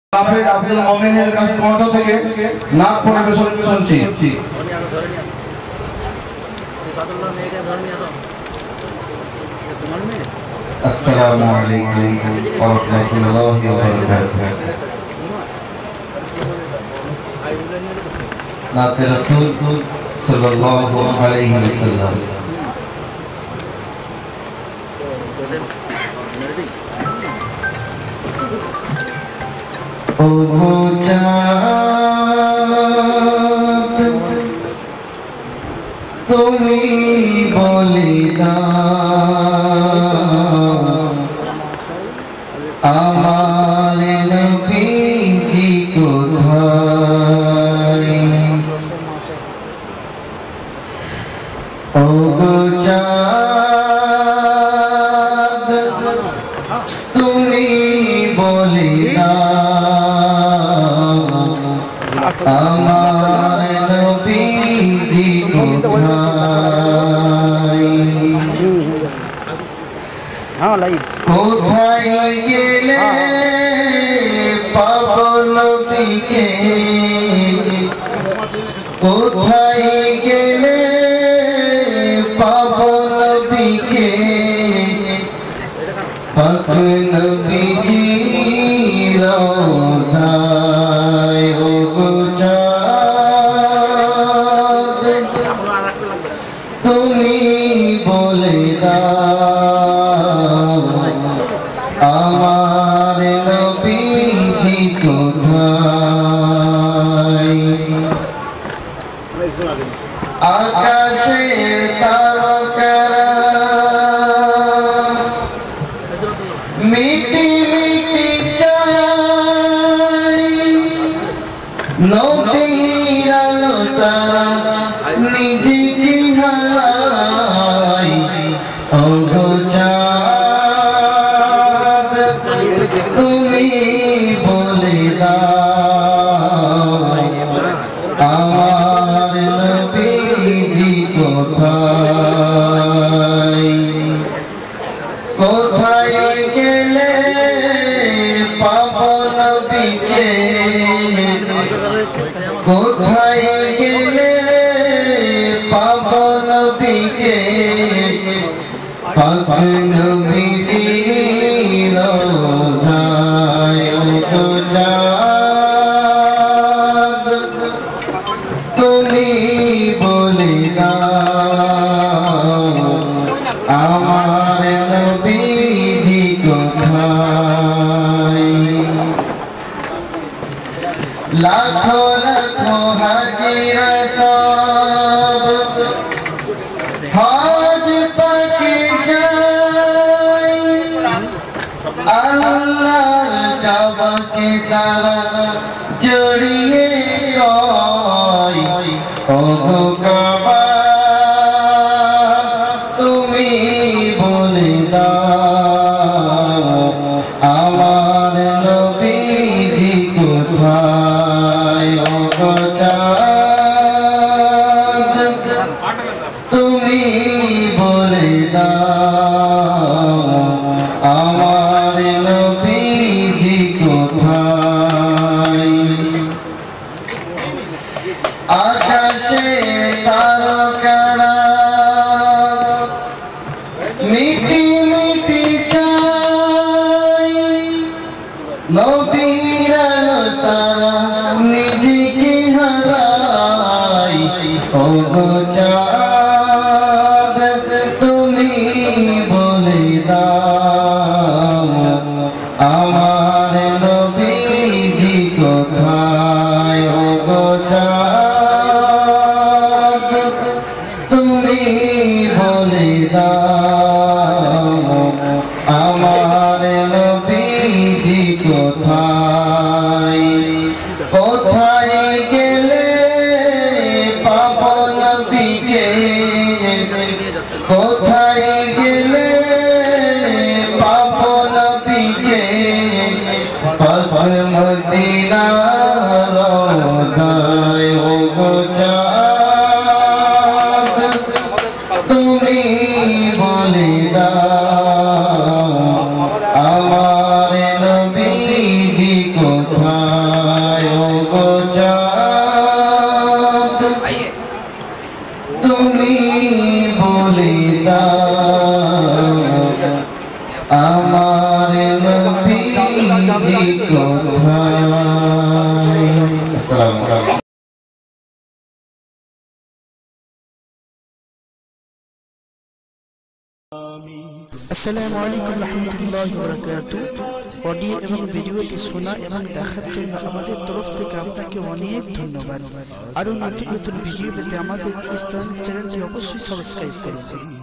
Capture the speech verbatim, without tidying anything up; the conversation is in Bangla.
হাফেজ আব্দুল মুমিনের কাছ কণ্ঠ থেকে নাক পরিবেশন শুনছি। আসসালামু আলাইকুম ওয়া রাহমাতুল্লাহি ওয়া বারাকাতুহু। নাতে রাসূল সাল্লাল্লাহু আলাইহি ওয়াসাল্লাম। ও চাঁদ তুমি বলে দাও আমার নবীজি কোথায়। ও চাঁদ তুমি বলে দাও আমার নবীজি কোথায়। কোথায় গেলে পাবো নবীকে, কোথায় গেলে পাবো নবীকে, পাক নবীজি রওজায়। ও চাঁদ তুমি বলে দাও আমার নবীজি কোথায়। আকাশের তারকারা মিটি মিটি চাই, নবীর আলো তারা নিজেকে হারায়। ও চাঁদ তুমি বলে দাও আমার নবীজি কোথায়। কোথায় গেলে পাবো নবীকে, কোথায় গেলে পাবো নবীকে, পাক নবীজি রওজায়। ও চাঁদ তুমি বলে দাও আমার নবীজি কোথায়। লাখো লাখো হাজিরা সব হজ পাকে যায়, আল্লাহর কাবাকে তারা জড়িয়ে কয়। ও কাবা তুমি বলে দাও আমার নবীজি কোথায়। ও চাঁদ তুমি বলে দাও আমার নবীজি কোথায়। আকাশে তারকারা মিটি মিটি তুমি বলে দাও আমার নবীজি কোথায়। আসসালামু আলাইকুম। আসসালামু আলাইকুম রাহমাতুল্লাহি ওয়া বারাকাতুহু। অডিও এবং ভিডিওটি শোনা এবং দেখার জন্য আমাদের তরফ থেকে আপনাকে অনেক ধন্যবাদ। আরো নতুন নতুন ভিডিও পেতে আমাদের ইসলামিক চ্যানেলটি অবশ্যই সাবস্ক্রাইব করুন।